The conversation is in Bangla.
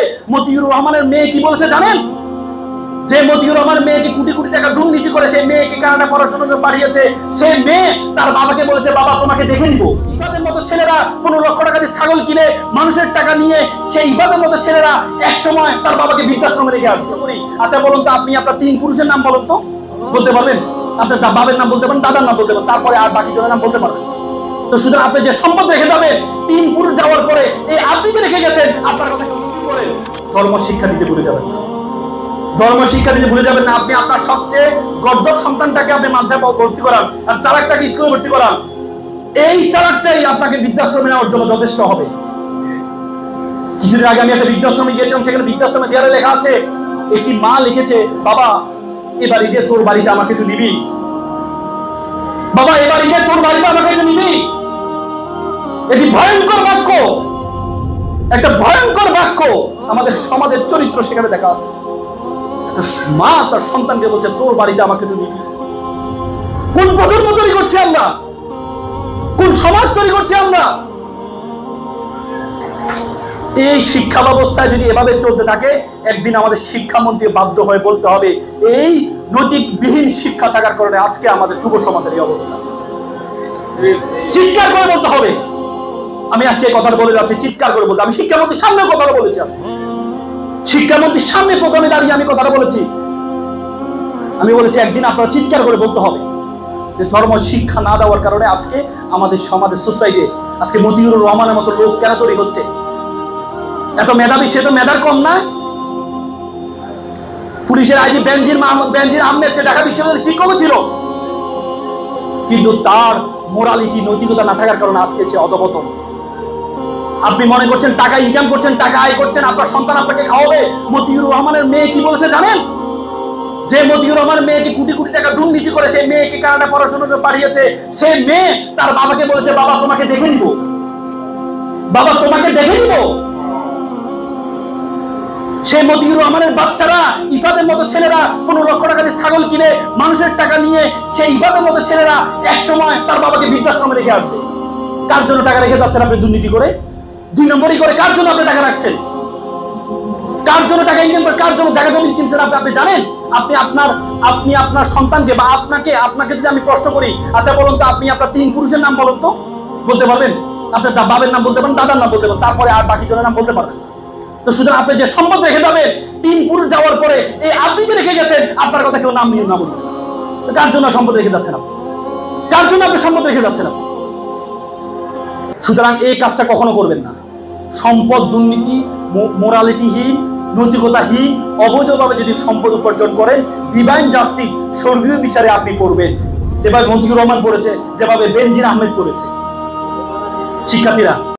মতিউর রহমানের মেয়ে কি বলেছে জানেন? যে মতিউর রহমানের মেয়েটি কোটি কোটি টাকা দুর্নীতি করে সেই মেয়েকে কানাডা পড়াশোনার জন্য পাঠিয়েছে, সেই মেয়ে তার বাবাকে বলেছে, বাবা তোমাকে দেখে নিব। ইফাদের মতো ছেলেরা 15 লক্ষ টাকা দিয়ে ছাগল কিনে মানুষের টাকা নিয়ে সেই ইফাদের মতো ছেলেরা এক সময় তার বাবাকে বৃদ্ধাশ্রমে রেখে আসছে। আচ্ছা বলুন তো, আপনি আপনার 3 পুরুষের নাম বলুন তো, বলতে পারবেন? আপনার বাবার নাম বলতে পারেন, দাদার নাম বলতে পারেন, তারপরে আর বাকি জনের নাম বলতে পারবেন। তো সুতরাং আপনি যে সম্পদ রেখে যাবেন 3 পুরুষ যাওয়ার পরে, এই আপনি যে রেখে গেছেন আপনার কথা করে ধর্ম শিক্ষা দিতে ভুলে যাবেন না। ধর্ম শিক্ষা দিতে ভুলে যাবেন না। আপনি আপনার সবচেয়ে গর্দভ সন্তানটাকে আপনি মাদ্রাসায় ভর্তি করান আর চালাকটাকে স্কুলে ভর্তি করান, এই চালাকটাই আপনাকে বৃদ্ধাশ্রমে নেওয়ার জন্য যথেষ্ট হবে। কিছুদিন আগে আমি একটা বৃদ্ধাশ্রমে গিয়েছিলাম, সেখানে বৃদ্ধাশ্রমে দেয়ালে লেখা আছে, একটি মা লিখেছে, বাবা এবার ঈদে তোর বাড়িতে আমাকে একটু নিবি, বাবা এবার ঈদে তোর বাড়িতে আমাকে একটু নিবি। এটি ভয়ঙ্কর বাক্য, একটা ভয়ঙ্কর বাক্য। আমাদের সমাজের চরিত্র সেখানে দেখা আছে। একটা মা তার সন্তানকে বলছে, তোর বাড়িতে আমাকে একটু নিবি। কোন প্রজন্ম তৈরি করছি আমরা? কোন সমাজ তৈরি করছি আমরা? এই শিক্ষা ব্যবস্থায় যদি এভাবে চলতে থাকে, একদিন আমাদের শিক্ষামন্ত্রী বাধ্য হয়ে বলতে হবে, এই নৈতিকবিহীন শিক্ষা থাকার কারণে আজকে আমাদের যুব সমাজের এই অবস্থা। চিৎকার করে বলতে হবে। আমি আজকে কথাটা বলে যাচ্ছি, চিৎকার করে বলতে। আমি শিক্ষামন্ত্রীর সামনে কথাটা বলেছি, শিক্ষামন্ত্রীর সামনে প্রোগ্রামে দাঁড়িয়ে আমি কথাটা বলেছি। আমি বলেছি একদিন আপনারা চিৎকার করে বলতে হবে যে ধর্ম শিক্ষা না দেওয়ার কারণে আজকে আমাদের সমাজের সোসাইটি আজকে মতিউর রহমানের মতো লোক কেন তৈরি হচ্ছে? এত মেধাবী, সে তো মেধার কম না। পুলিশের আইজি বেনজির আহমেদ সে ঢাকা বিশ্ববিদ্যালয়ের শিক্ষকও ছিল, কিন্তু তার মোরালিটি, নৈতিকতা না থাকার কারণে আজকে সে অধপতন। আপনি মনে করছেন টাকা ইনকাম করছেন, টাকা আয় করছেন, আপনার সন্তান আপনাকে খাওয়াবে। মতিউর রহমানের মেয়ে কি বলেছে জানেন? যে মতিউর রহমানের মেয়েটি কোটি কোটি টাকা দুর্নীতি করে সেই মেয়েকে কানাডা পড়াশোনার জন্য পাঠিয়েছে, সেই মেয়ে তার বাবাকে বলেছে, বাবা তোমাকে দেখে নিব, বাবা তোমাকে দেখে নিব। সেই মতিউর রহমানের বাচ্চারা, ইফাদের মতো ছেলেরা 15 লক্ষ টাকা দিয়ে ছাগল কিনে মানুষের টাকা নিয়ে সেই ইফাদের মতো ছেলেরা এক সময় তার বাবাকে বৃদ্ধাশ্রমে রেখে আসবে। কার জন্য টাকা রেখে যাচ্ছেন আপনি? দুর্নীতি করে, 2 নম্বরই করে। কার জন্য আপনি টাকা রাখছেন? কার জন্য টাকা ইনকাম করে, কার জন্য জায়গা জমি কিনছেন আপনি জানেন? আপনি আপনার সন্তানকে বা আপনাকে যদি আমি প্রশ্ন করি, আচ্ছা বলুন তো, আপনি আপনার 3 পুরুষের নাম বলুন তো, বলতে পারবেন? আপনার বাবার নাম বলতে পারেন, দাদার নাম বলতে পারেন, তারপরে আর বাকি জনের নাম বলতে পারবেন। তো সুতরাং আপনি যে সম্পদ রেখে যাবেন 3 পুরুষ যাওয়ার পরে, এই আপনি যে রেখে গেছেন আপনার কথা কেউ নাম নিয়ে না বলবেন। কার জন্য সম্পদ রেখে যাচ্ছেন আপনি? কার জন্য আপনি সম্পদ রেখে যাচ্ছেন আপনি? সুতরাং এই কাজটা কখনো করবেন না। সম্পদ দুর্নীতি, মোরালিটিহীন, নৈতিকতাহীন, অবৈধভাবে যদি সম্পদ উপার্জন করেন, ডিভাইন জাস্টিস, স্বর্গীয় বিচারে আপনি করবেন, যেভাবে মতিউর রহমান করেছে, যেভাবে বেনজির আহমেদ করেছে। শিক্ষার্থীরা,